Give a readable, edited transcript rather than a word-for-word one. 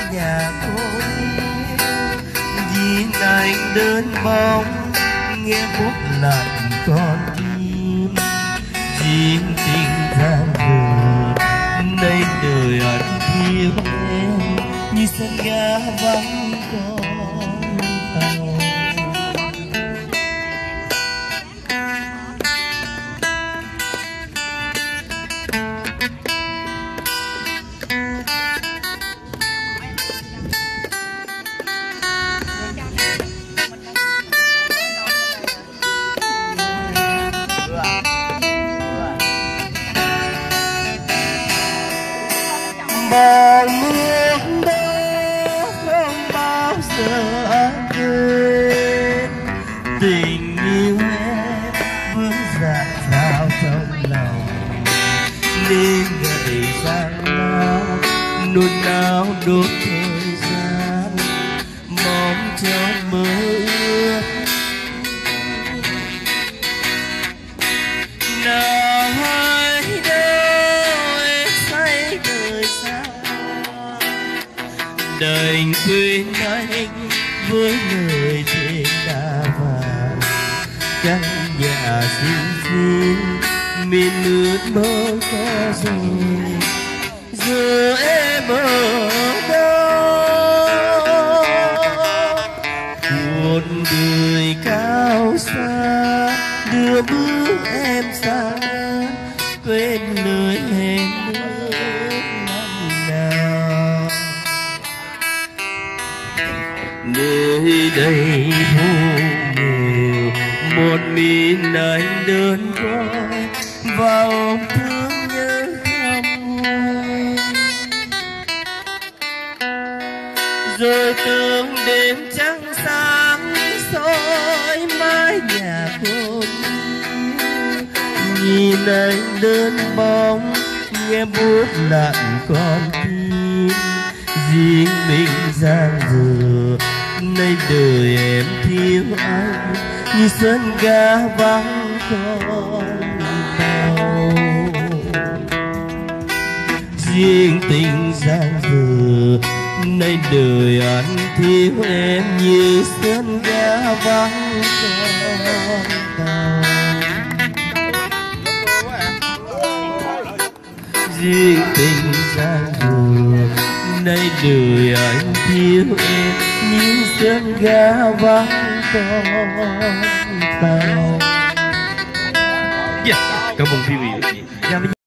nhà cô vì anh đơn bóng nghe buốt lạnh con tim riêng tình gian vừa nay đời anh thiếu em như sân ga vắng con tàu. Bao nước đó không bao giờ anh quên tình yêu em vẫn dạt dào trong lòng nên gầy gian lao nôn nao đốt thời gian mong cho mơ ước nào hay đâu em say đời xa đành quên anh với lời trên đã vàng căn nhà xinh xinh miền nước mơ có rồi giờ em ở đâu một đời cao xa đưa bước em xa quên lời hẹn ước năm nào nơi đây vô nhiều một mình anh đơn côi và ôm thương nhớ không nguôi rồi từng đêm trăng sáng soi mái nhà cô nhìn anh đơn bóng nghe buốt lạnh con tim riêng mình gian dở nay đời em thiếu anh như sân ga vắng con tàu riêng tình gian dở nay đời anh thiếu em như sân ga vắng con tàu riêng tình gian dở nay đời anh thiếu em như sân ga vắng con tàu. Cảm ơn quý vị.